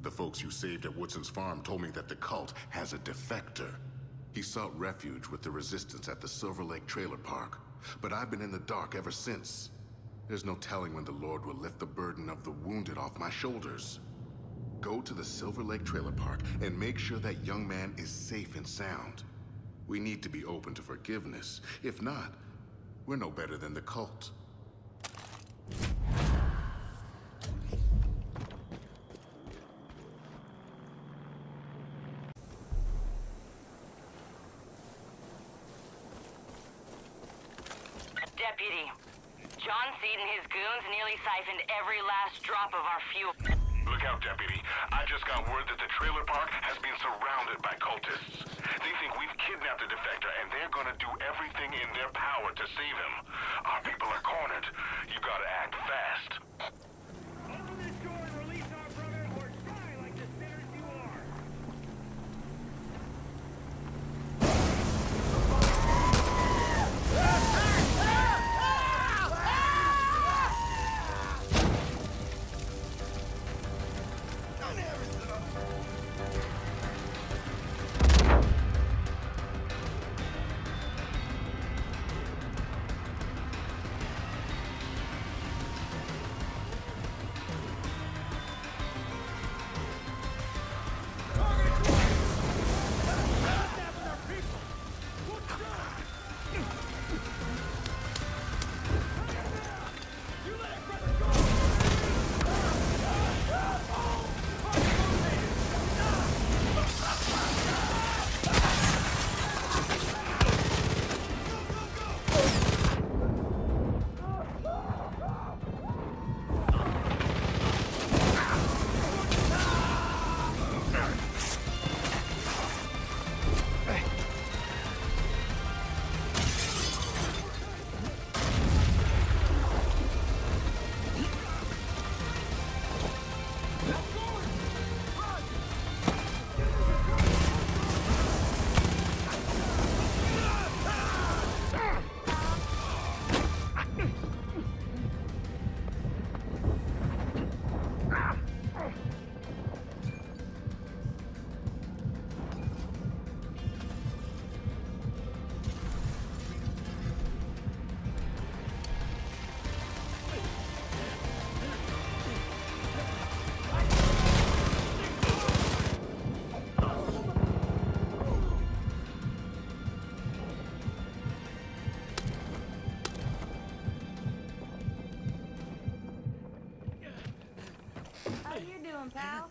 The folks you saved at Woodson's farm told me that the cult has a defector. He sought refuge with the resistance at the Silver Lake Trailer Park, but I've been in the dark ever since. There's no telling when the Lord will lift the burden of the wounded off my shoulders. Go to the Silver Lake Trailer Park and make sure that young man is safe and sound. We need to be open to forgiveness. If not, we're no better than the cult. Deputy, John Seed and his goons nearly siphoned every last drop of our fuel. Look out, Deputy. I just got word that the trailer park has been surrounded by cultists. They think we've kidnapped the defector, and they're gonna do everything in their power to save him. Our people are cornered. You gotta act fast. Open this door and release our brother, or die like the sinners you are! Pal?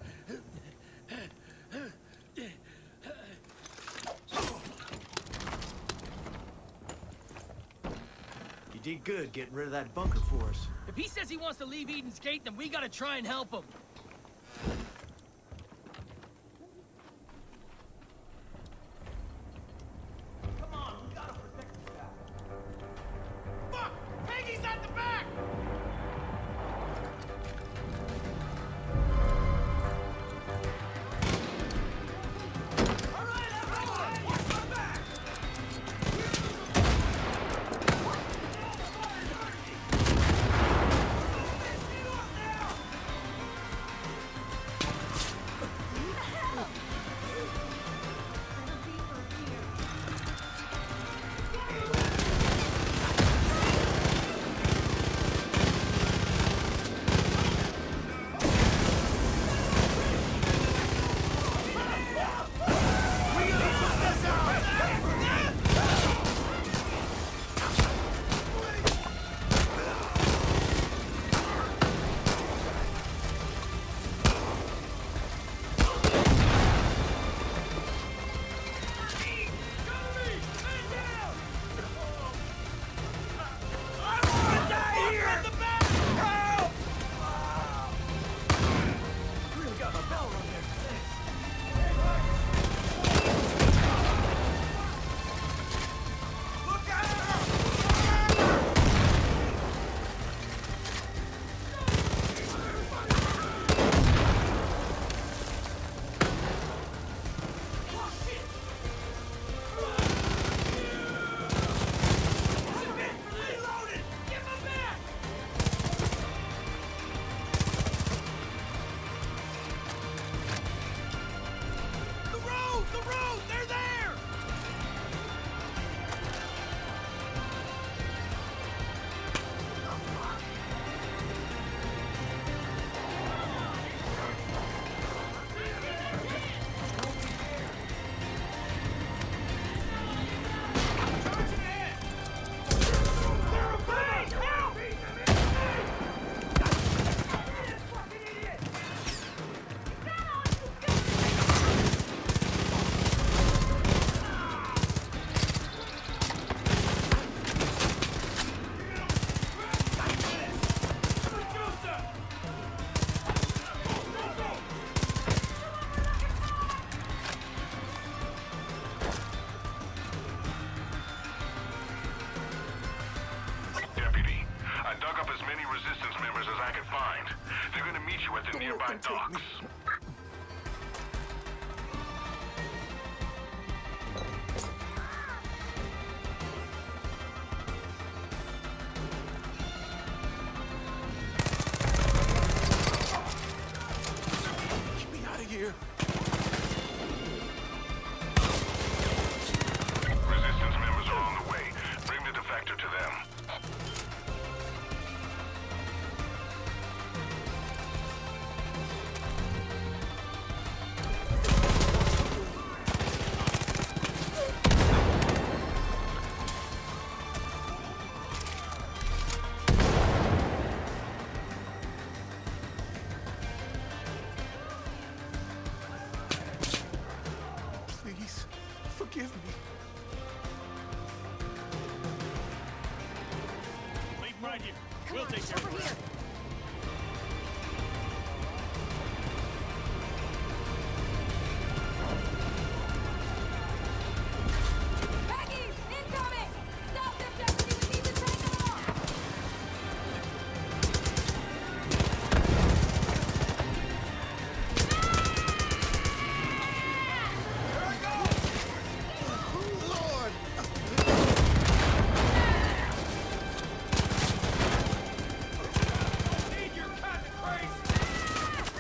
You did good getting rid of that bunker for us. If he says he wants to leave Eden's Gate, then we gotta try and help him. Come on, we gotta protect the guy. Fuck! Peggy's at the back! docks. Get me out of here. Resistance members are on the way. Bring the defector to them. Please, forgive me. Leave him right here. Come We'll on, take care over of here. it. Peggy's incoming! Stop them, Deputy! We need to take them off! Lord! Need your cut crazy!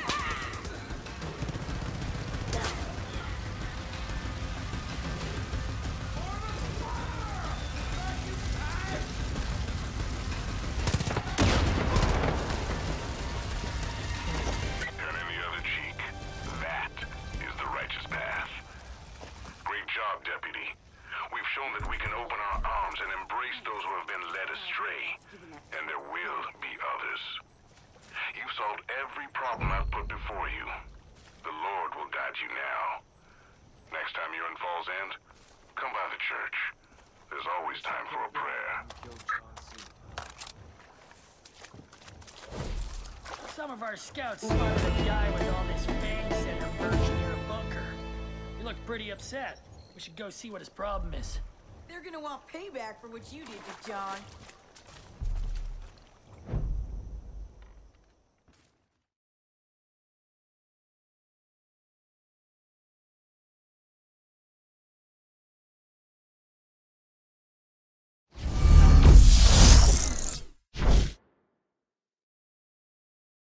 Turn in the other cheek. That is the righteous path. Great job, Deputy. We've shown that we can open our arms and embrace those who have been led astray. And there will be others. You've solved every problem I've put before you. The Lord will guide you now. Next time you're in Falls End, come by the church. There's always time for a prayer. Some of our scouts spotted a guy with all this fang center perched near a bunker. He looked pretty upset. We should go see what his problem is. They're gonna want payback for what you did to John.